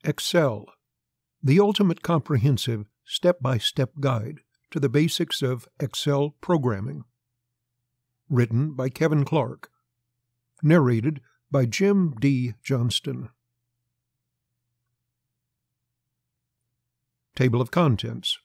Excel, the ultimate comprehensive step-by-step guide to the basics of Excel programming. Written by Kevin Clark. Narrated by Jim D Johnston. Table of Contents.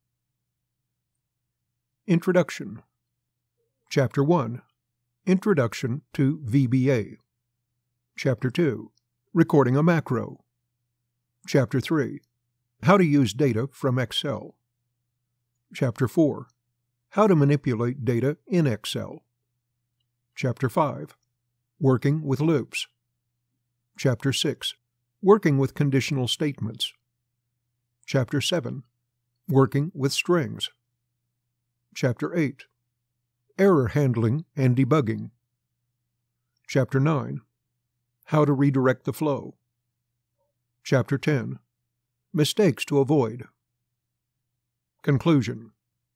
Introduction. Chapter 1. Introduction to VBA. Chapter 2. Recording a macro. Chapter 3. How to use data from Excel. Chapter 4. How to manipulate data in Excel. Chapter 5. Working with loops. Chapter 6. Working with conditional statements. Chapter 7. Working with strings. Chapter 8. Error handling and debugging. Chapter 9. How to redirect the flow. Chapter 10. Mistakes to avoid. Conclusion.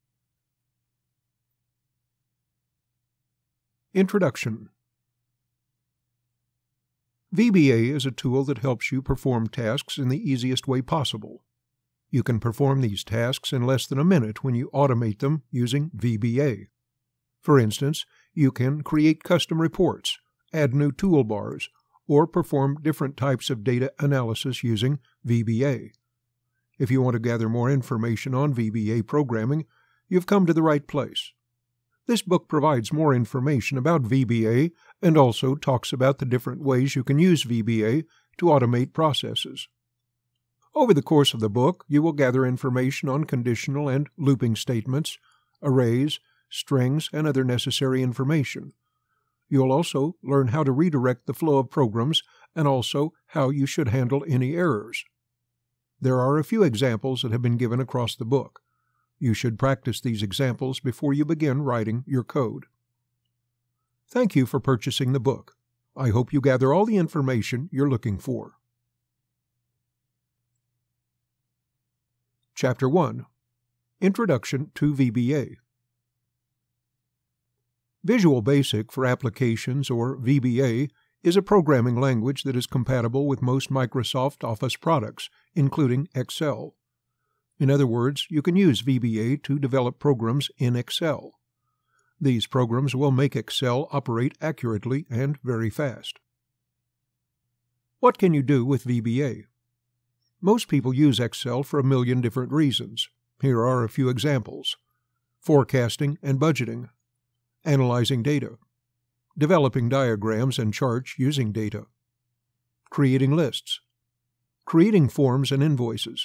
Introduction. VBA is a tool that helps you perform tasks in the easiest way possible. You can perform these tasks in less than a minute when you automate them using VBA. For instance, you can create custom reports, add new toolbars, or perform different types of data analysis using VBA. If you want to gather more information on VBA programming, you've come to the right place. This book provides more information about VBA and also talks about the different ways you can use VBA to automate processes. Over the course of the book, you will gather information on conditional and looping statements, arrays, strings, and other necessary information. You'll also learn how to redirect the flow of programs and also how you should handle any errors. There are a few examples that have been given across the book. You should practice these examples before you begin writing your code. Thank you for purchasing the book. I hope you gather all the information you're looking for. Chapter 1. Introduction to VBA. Visual Basic for Applications, or VBA, is a programming language that is compatible with most Microsoft Office products, including Excel. In other words, you can use VBA to develop programs in Excel. These programs will make Excel operate accurately and very fast. What can you do with VBA? Most people use Excel for a million different reasons. Here are a few examples: forecasting and budgeting, analyzing data, developing diagrams and charts using data, creating lists, creating forms and invoices.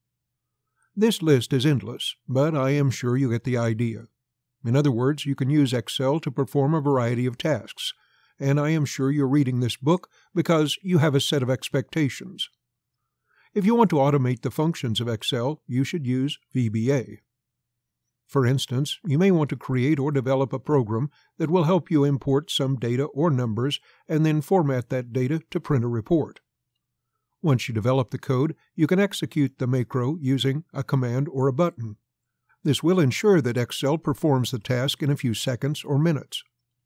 This list is endless, but I am sure you get the idea. In other words, you can use Excel to perform a variety of tasks, and I am sure you're reading this book because you have a set of expectations. If you want to automate the functions of Excel, you should use VBA. For instance, you may want to create or develop a program that will help you import some data or numbers and then format that data to print a report. Once you develop the code, you can execute the macro using a command or a button. This will ensure that Excel performs the task in a few seconds or minutes.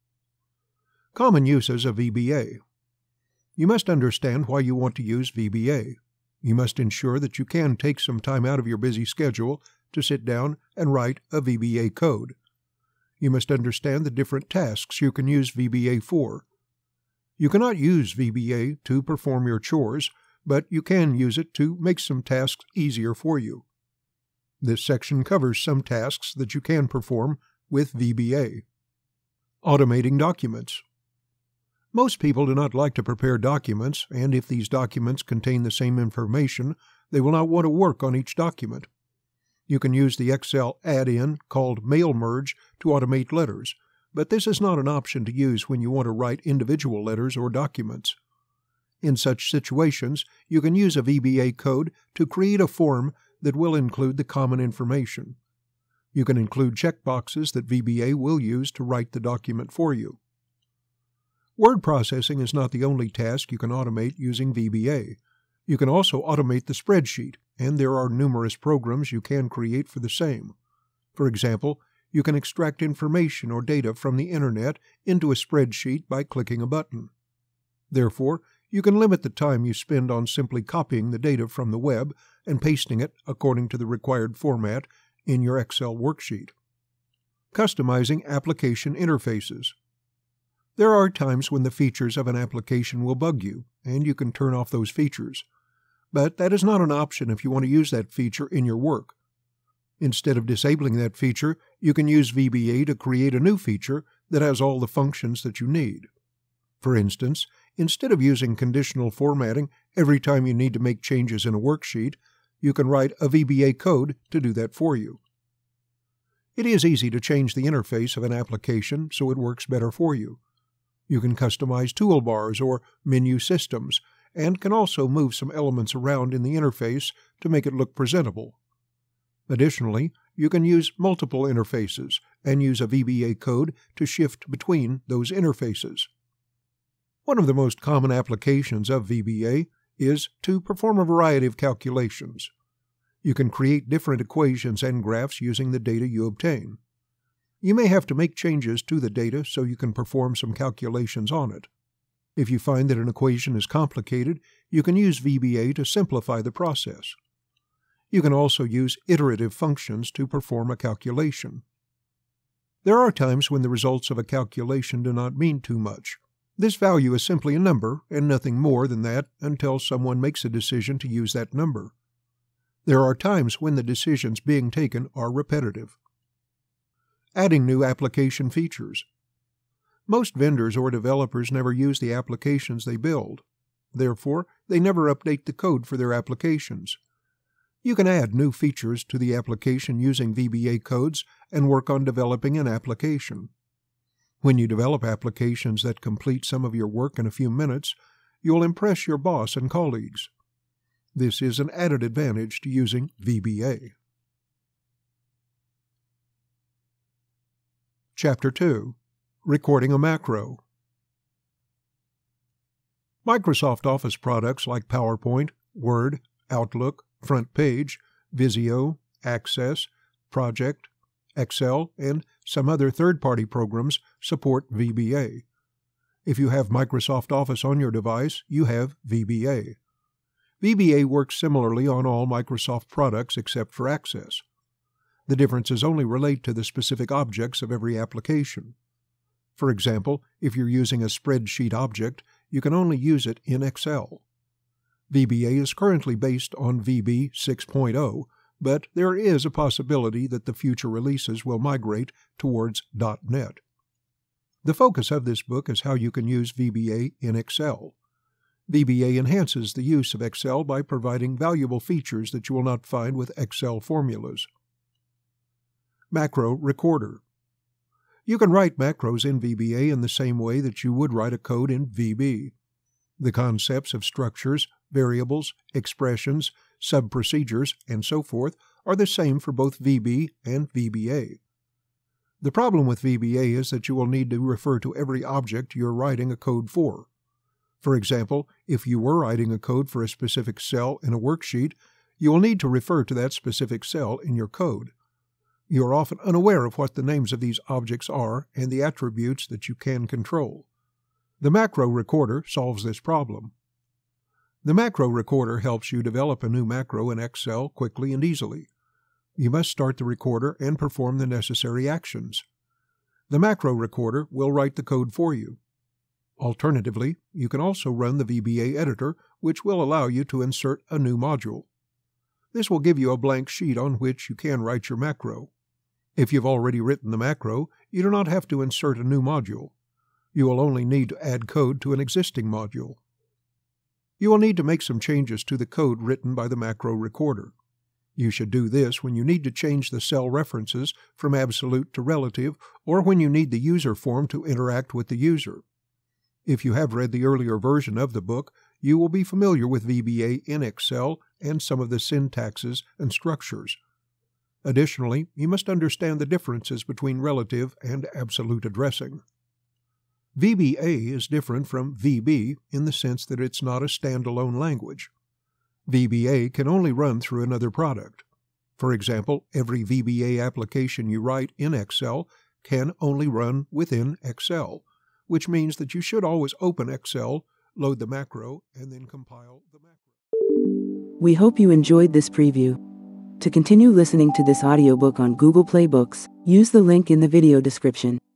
Common uses of VBA. You must understand why you want to use VBA. You must ensure that you can take some time out of your busy schedule to sit down and write a VBA code. You must understand the different tasks you can use VBA for. You cannot use VBA to perform your chores, but you can use it to make some tasks easier for you. This section covers some tasks that you can perform with VBA. Automating documents. Most people do not like to prepare documents, and if these documents contain the same information, they will not want to work on each document. You can use the Excel add-in called Mail Merge to automate letters, but this is not an option to use when you want to write individual letters or documents. In such situations, you can use a VBA code to create a form that will include the common information. You can include checkboxes that VBA will use to write the document for you. Word processing is not the only task you can automate using VBA. You can also automate the spreadsheet, and there are numerous programs you can create for the same. For example, you can extract information or data from the Internet into a spreadsheet by clicking a button. Therefore, you can limit the time you spend on simply copying the data from the web and pasting it according to the required format in your Excel worksheet. Customizing application interfaces. There are times when the features of an application will bug you, and you can turn off those features. But that is not an option if you want to use that feature in your work. Instead of disabling that feature, you can use VBA to create a new feature that has all the functions that you need. For instance, instead of using conditional formatting every time you need to make changes in a worksheet, you can write a VBA code to do that for you. It is easy to change the interface of an application so it works better for you. You can customize toolbars or menu systems, and can also move some elements around in the interface to make it look presentable. Additionally, you can use multiple interfaces and use a VBA code to shift between those interfaces. One of the most common applications of VBA is to perform a variety of calculations. You can create different equations and graphs using the data you obtain. You may have to make changes to the data so you can perform some calculations on it. If you find that an equation is complicated, you can use VBA to simplify the process. You can also use iterative functions to perform a calculation. There are times when the results of a calculation do not mean too much. This value is simply a number and nothing more than that until someone makes a decision to use that number. There are times when the decisions being taken are repetitive. Adding new application features. Most vendors or developers never use the applications they build. Therefore, they never update the code for their applications. You can add new features to the application using VBA codes and work on developing an application. When you develop applications that complete some of your work in a few minutes, you will impress your boss and colleagues. This is an added advantage to using VBA. Chapter 2. Recording a macro. Microsoft Office products like PowerPoint, Word, Outlook, Front Page, Visio, Access, Project, Excel, and some other third-party programs support VBA. If you have Microsoft Office on your device, you have VBA. VBA works similarly on all Microsoft products except for Access. The differences only relate to the specific objects of every application. For example, if you're using a spreadsheet object, you can only use it in Excel. VBA is currently based on VB 6.0, but there is a possibility that the future releases will migrate towards .NET. The focus of this book is how you can use VBA in Excel. VBA enhances the use of Excel by providing valuable features that you will not find with Excel formulas. Macro Recorder. You can write macros in VBA in the same way that you would write a code in VB. The concepts of structures, variables, expressions, sub-procedures, and so forth are the same for both VB and VBA. The problem with VBA is that you will need to refer to every object you're writing a code for. For example, if you were writing a code for a specific cell in a worksheet, you will need to refer to that specific cell in your code. You are often unaware of what the names of these objects are and the attributes that you can control. The macro recorder solves this problem. The macro recorder helps you develop a new macro in Excel quickly and easily. You must start the recorder and perform the necessary actions. The macro recorder will write the code for you. Alternatively, you can also run the VBA editor, which will allow you to insert a new module. This will give you a blank sheet on which you can write your macro. If you've already written the macro, you do not have to insert a new module. You will only need to add code to an existing module. You will need to make some changes to the code written by the macro recorder. You should do this when you need to change the cell references from absolute to relative, or when you need the user form to interact with the user. If you have read the earlier version of the book, you will be familiar with VBA in Excel and some of the syntaxes and structures. Additionally, you must understand the differences between relative and absolute addressing. VBA is different from VB in the sense that it's not a standalone language. VBA can only run through another product. For example, every VBA application you write in Excel can only run within Excel, which means that you should always open Excel load the macro, and then compile the macro. We hope you enjoyed this preview. To continue listening to this audiobook on Google Play Books, use the link in the video description.